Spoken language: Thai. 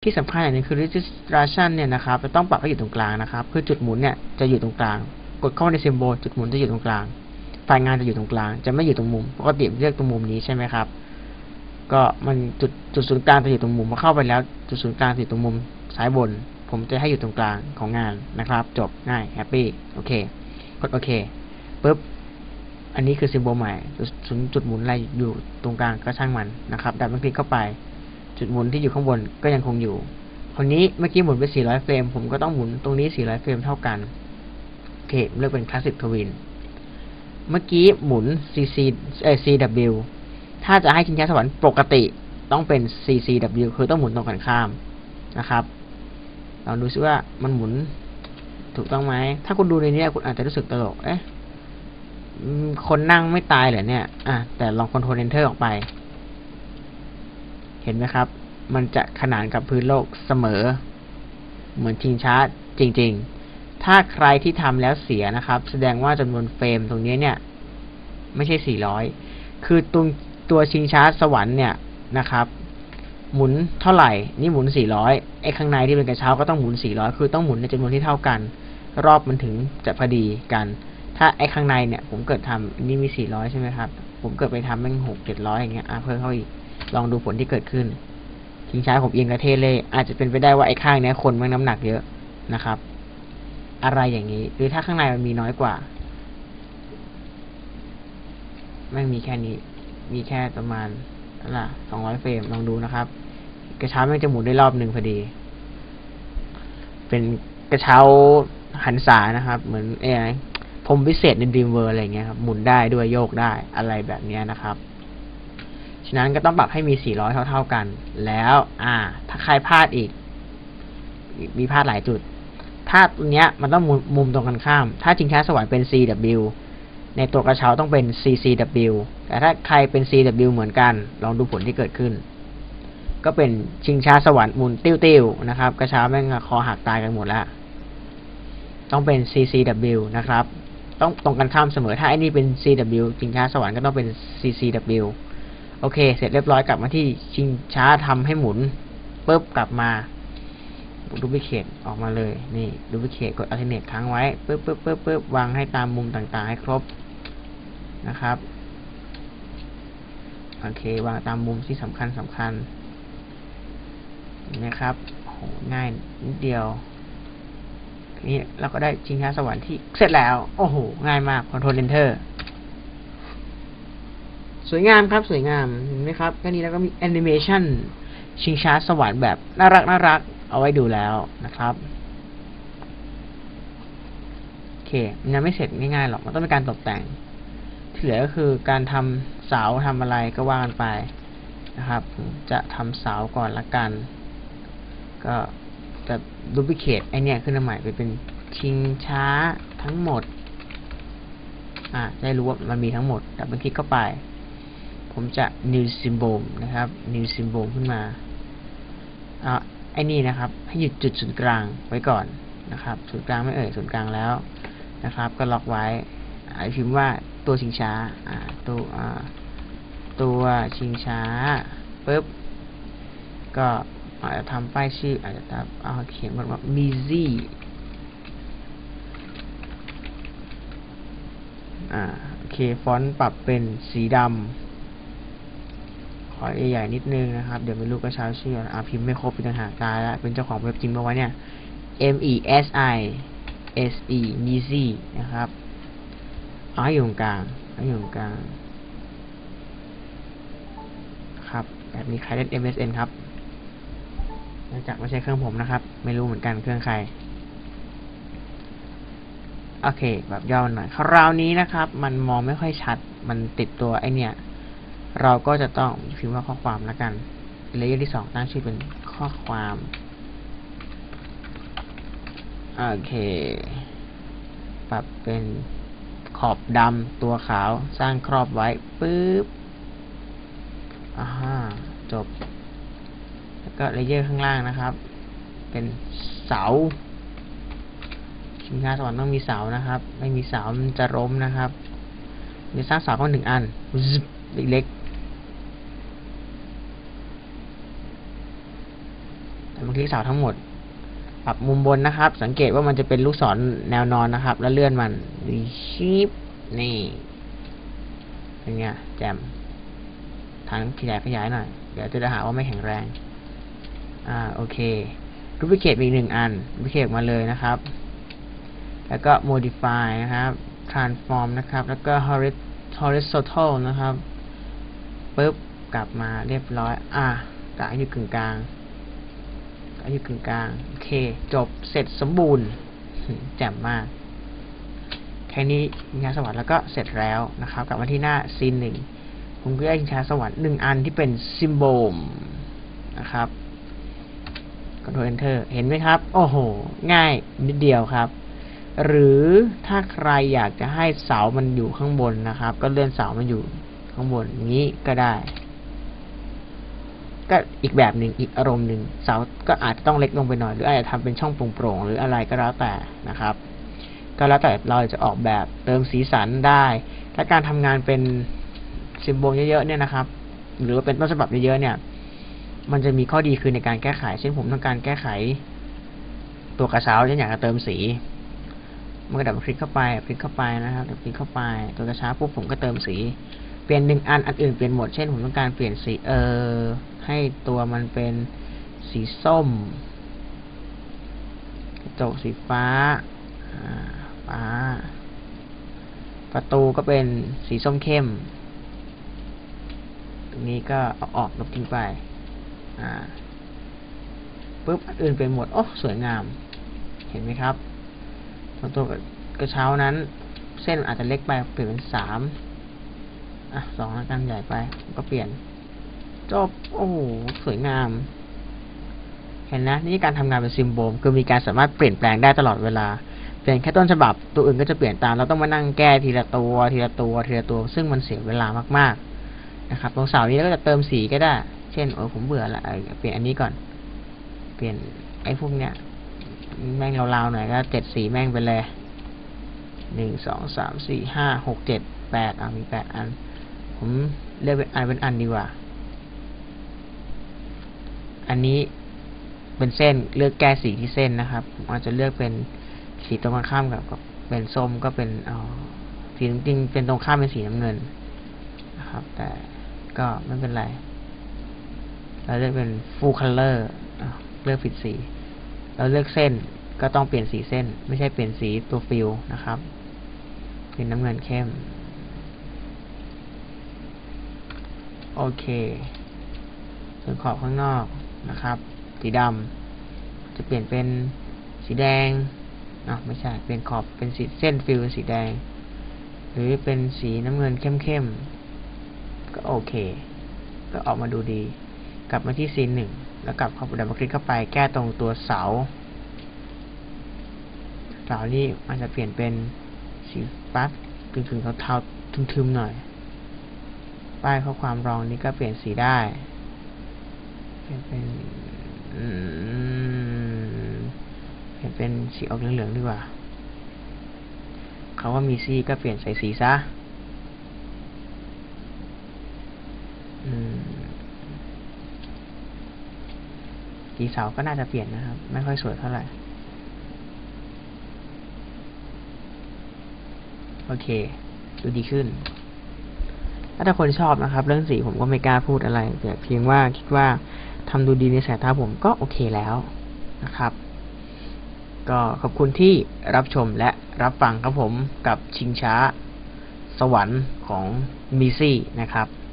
ที่สำคัญอย่างนึงคือ registration เนี่ยนะครับจะต้องปรับให้อยู่ตรงกลางนะครับคือจุดหมุนเนี่ยจะอยู่ตรงกลางกดเข้าใน symbol จุดหมุนจะอยู่ตรงกลางไฟล์งานจะอยู่ตรงกลางจะไม่อยู่ตรงมุมปกติเลือกตรงมุมนี้ใช่ไหมครับก็มันจุดศูนย์กลางจะอยู่ตรงมุมพอเข้าไปแล้วจุดศูนย์กลางจะอยู่ตรงมุมซ้ายบนผมจะให้อยู่ตรงกลางของงานนะครับจบง่ายแฮปปี้โอเคกดโอเคปุ๊บอันนี้คือ symbol ใหม่จุดหมุนอะไรอยู่ตรงกลางก็ช่างมันนะครับดับเบิลคลิกเข้าไปจุดหมุนที่อยู่ข้างบนก็ยังคงอยู่คนนี้เมื่อกี้หมุนไป400เฟรมผมก็ต้องหมุนตรงนี้400เฟรมเท่ากันโอเคเลือกเป็น Classic Twin เมื่อกี้หมุน CW ถ้าจะให้ชิงช้าสวรรค์ปกติต้องเป็น CCW คือต้องหมุนตรงกันข้ามนะครับลองดูซิว่ามันหมุนถูกต้องไหมถ้าคุณดูในนี้คุณอาจจะรู้สึกตลกคนนั่งไม่ตายเหรอเนี่ยแต่ลอง Ctrl Enter ออกไปเห็นไหมครับมันจะขนานกับพื้นโลกเสมอเหมือนชิงช้าจริงๆถ้าใครที่ทำแล้วเสียนะครับแสดงว่าจำนวนเฟรมตรงนี้เนี่ยไม่ใช่400คือตัวชิงช้าสวรรค์เนี่ยนะครับหมุนเท่าไหร่นี่หมุน400ไอ้ข้างในที่เป็นกระเช้าก็ต้องหมุน400คือต้องหมุนในจำนวนที่เท่ากันรอบมันถึงจะพอดีกันถ้าไอ้ข้างในเนี่ยผมเกิดทำนี่มี400ใช่ไหมครับผมเกิดไปทำแม่ง600-700อย่างเงี้ยเพิ่มเข้าอีกลองดูผลที่เกิดขึ้นชิงช้าผมเอียงกระเทเล่อาจจะเป็นไปได้ว่าไอ้ข้างนี้คนมันน้ำหนักเยอะนะครับอะไรอย่างนี้หรือถ้าข้างในมันมีน้อยกว่าไม่มีแค่นี้มีแค่ประมาณ200เฟรมลองดูนะครับกระเช้ามันจะหมุนได้รอบหนึ่งพอดีเป็นกระเช้าหันษานะครับเหมือนผมพิเศษใน Dream World อะไรเงี้ยครับหมุนได้ด้วยโยกได้อะไรแบบนี้นะครับฉะนั้นก็ต้องปรับให้มี400เท่ากันแล้วถ้าใครพลาดอีกมีพลาดหลายจุดถ้าตัวเนี้ยมันต้องมุมตรงกันข้ามถ้าชิงช้าสวรรค์เป็น CW ในตัวกระเช้าต้องเป็น CCW แต่ถ้าใครเป็น CW เหมือนกันลองดูผลที่เกิดขึ้นก็เป็นชิงช้าสวรรค์หมุนติ้วๆนะครับกระเช้าแม่งคอหักตายกันหมดแล้วต้องเป็น CCW นะครับต้องตรงกันข้ามเสมอถ้าไอ้นี่เป็น CW ชิงช้าสวรรค์ก็ต้องเป็น CCW โอเคเสร็จเรียบร้อยกลับมาที่ชิงช้าทำให้หมุนปุ๊บกลับมาดูพิเคทออกมาเลยนี่ดูพิเคทกด alternate ค้างไว้ปึ๊บวางให้ตามมุมต่างๆให้ครบนะครับโอเควางตามมุมที่สำคัญนะครับโหง่ายนิดเดียวนี่เราก็ได้ชิงช้าสวรรค์ที่เสร็จแล้วโอ้โหง่ายมาก Ctrl Enter สวยงามครับสวยงามเห็นไหมครับแค่นี้แล้วก็มีแอนิเมชันชิงช้าสวรรค์แบบน่ารักเอาไว้ดูแล้วนะครับโอเคมันยังไม่เสร็จง่ายๆหรอกมันต้องเป็นการตกแต่งที่เหลือก็คือการทำเสาทำอะไรก็ว่ากันไปนะครับจะทำเสาก่อนละกันก็จะดูพิเคทไอเนี่ยขึ้นมาใหม่ไปเป็นชิงช้าทั้งหมดได้รู้ว่ามันมีทั้งหมดดับเบิลคลิกเข้าไปผมจะ new symbol นะครับ new symbol ขึ้นมาไอ้นี่นะครับให้หยุดจุดศูนย์กลางไว้ก่อนนะครับศูนย์กลางไม่ศูนย์กลางแล้วนะครับก็ล็อกไว้พิมพ์ว่าตัวชิงช้าตัวชิงช้าปึ๊บก็อาจจะทำป้ายชื่ออาจจะเขียนว่า Mizi โอเคฟอนต์ปรับเป็นสีดำขอใหญ่ๆนิดนึงนะครับเดี๋ยวไม่รู้กระเช้าชื่อพิมพ์ไม่ครบเป็นต่างหากตายแล้วเป็นเจ้าของเว็บจริงมาไว้เนี่ย MESI Mizi นะครับให้อยู่ตรงกลางครับแบบนี้ใครเล่น MSN ครับเนื่องจากไม่ใช่เครื่องผมนะครับไม่รู้เหมือนกันเครื่องใครโอเคแบบย่อหน่อยคราวนี้นะครับมันมองไม่ค่อยชัดมันติดตัวไอเนี่ยเราก็จะต้องพิมพ์ว่าข้อความแล้วกันเลเยอร์ที่2ตั้งชื่อเป็นข้อความโอเคปรับเป็นขอบดำตัวขาวสร้างครอบไว้ปึ๊บจบแล้วก็เลเยอร์ข้างล่างนะครับเป็นเสาชิงช้าสวรรค์ต้องมีเสานะครับไม่มีเสามันจะล้มนะครับมีสร้างเสาก็1 อันเล็กๆมาคลิกเสาทั้งหมดปรับมุมบนนะครับ สังเกตว่ามันจะเป็นลูกศรแนวนอนนะครับ แล้วเลื่อนมันชิปนี่เป็นไงแจมทางขยายหน่อยเดี๋ยวจะหาว่าไม่แข็งแรงโอเครูปพิเคทมีอีก1 อันรูปพิเคทมาเลยนะครับแล้วก็ modify นะครับ transform นะครับแล้วก็ horizontal นะครับปึ๊บกลับมาเรียบร้อยกะอยู่กึ่งกลางโอเคจบเสร็จสมบูรณ์แจ่มมากแค่นี้ชิงช้าสวรรค์แล้วก็เสร็จแล้วนะครับกลับมาที่หน้าซีน1ผมก็ได้ชิงช้าสวรรค์1 อันที่เป็นซิมโบลนะครับกด Enter เห็นไหมครับโอ้โหง่ายนิดเดียวครับหรือถ้าใครอยากจะให้เสามันอยู่ข้างบนนะครับก็เลื่อนเสามันอยู่ข้างบนอย่างนี้ก็ได้ก็อีกแบบหนึ่งอีกอารมณ์หนึ่งเสาก็อาจจะต้องเล็กลงไปหน่อยหรืออาจจะทำเป็นช่องโปร่งๆหรืออะไรก็แล้วแต่นะครับก็แล้วแต่เราจะออกแบบเติมสีสันได้และการทำงานเป็นซิมโบลเยอะๆเนี่ยนะครับหรือว่าเป็นต้นฉบับเยอะๆเนี่ยมันจะมีข้อดีคือในการแก้ไขเช่นผมต้องการแก้ไขตัวกระเช้าฉันอยากจะเติมสีมันก็ดับคลิกเข้าไปนะครับคลิกเข้าไปตัวกระเช้าปุ๊บผมก็เติมสีเปลี่ยน1 อันอื่นเปลี่ยนหมดเช่นผมต้องการเปลี่ยนสีให้ตัวมันเป็นสีส้มกระจกสีฟ้าประตูก็เป็นสีส้มเข้มตรงนี้ก็เอาออกลบทิ้งไปปุ๊บอันอื่นเป็นหมดโอ้สวยงามเห็นไหมครับตัวกระเช้านั้นเส้นอาจจะเล็กไปเปลี่ยนเป็น3 2แล้วกันใหญ่ไปก็เปลี่ยนจบโอ้โหสวยงามเห็นนะนี่การทำงานเป็นซิมโบลคือมีการสามารถเปลี่ยนแปลงได้ตลอดเวลาเปลี่ยนแค่ต้นฉบับตัวอื่นก็จะเปลี่ยนตามเราต้องมานั่งแก้ทีละตัวซึ่งมันเสียเวลามากๆนะครับตรงเสานี้ก็จะเติมสีก็ได้เช่นผมเบื่อละเปลี่ยนอันนี้ก่อนเปลี่ยนไอ้พวกเนี้ยแม่งราวๆหน่อยก็7 สีแม่งไปเลย1 2 3 4 5 6 7 8มี8 อันผมเลือกเป็นอันดีกว่าอันนี้เป็นเส้นเลือกแก้สีที่เส้นนะครับผมอาจจะเลือกเป็นสีตรงข้ามกับเป็นส้มก็เป็นสีจริงๆเป็นตรงข้ามเป็นสีน้ำเงินนะครับแต่ก็ไม่เป็นไรเราเลือกเป็น full color เลือกผิดสีเราเลือกเส้นก็ต้องเปลี่ยนสีเส้นไม่ใช่เปลี่ยนสีตัวฟิลนะครับเป็นน้ำเงินเข้มโอเคส่วนขอบข้างนอกนะครับสีดำจะเปลี่ยนเป็นสีแดงไม่ใช่เป็นขอบเป็นสีเส้นฟิลเป็นสีแดงหรือเป็นสีน้ำเงินเข้มๆก็โอเคก็ออกมาดูดีกลับมาที่ซีน1แล้วกลับเข้าดับเบิลคลิกเข้าไปแก้ตรงตัวเสานี่อาจจะเปลี่ยนเป็นสีฟ้ากึ่งเทาๆทึมๆหน่อยป้ายข้อความรองนี้ก็เปลี่ยนสีได้เปลี่ยนเป็นสีออกเหลืองๆดีกว่าเขาว่ามีสีก็เปลี่ยนใส่สีซะสีเสาก็น่าจะเปลี่ยนนะครับไม่ค่อยสวยเท่าไหร่โอเคดูดีขึ้นถ้าคนชอบนะครับเรื่องสีผมก็ไม่กล้าพูดอะไรแต่เพียงว่าคิดว่าทำดูดีในสายตาผมก็โอเคแล้วนะครับก็ขอบคุณที่รับชมและรับฟังครับผมกับชิงช้าสวรรค์ของมิซี่นะครับ